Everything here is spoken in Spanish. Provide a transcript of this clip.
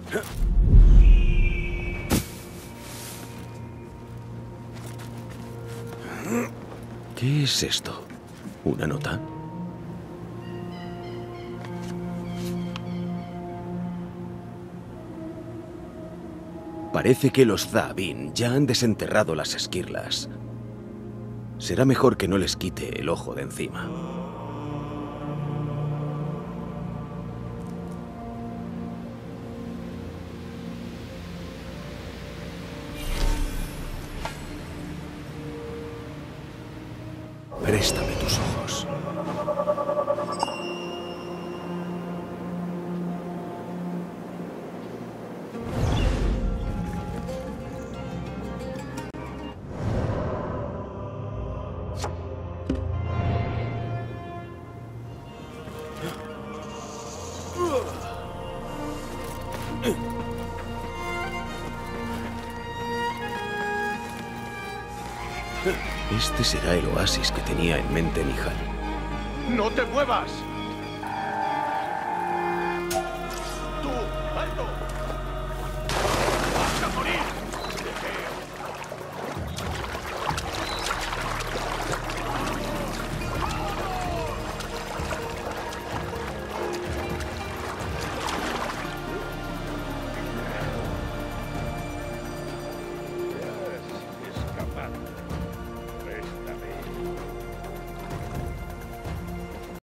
¿Qué es esto? ¿Una nota? Parece que los Zahabin ya han desenterrado las esquirlas. Será mejor que no les quite el ojo de encima. Préstame tus ojos. Este será el oasis que tenía en mente Nihal. ¡No te muevas!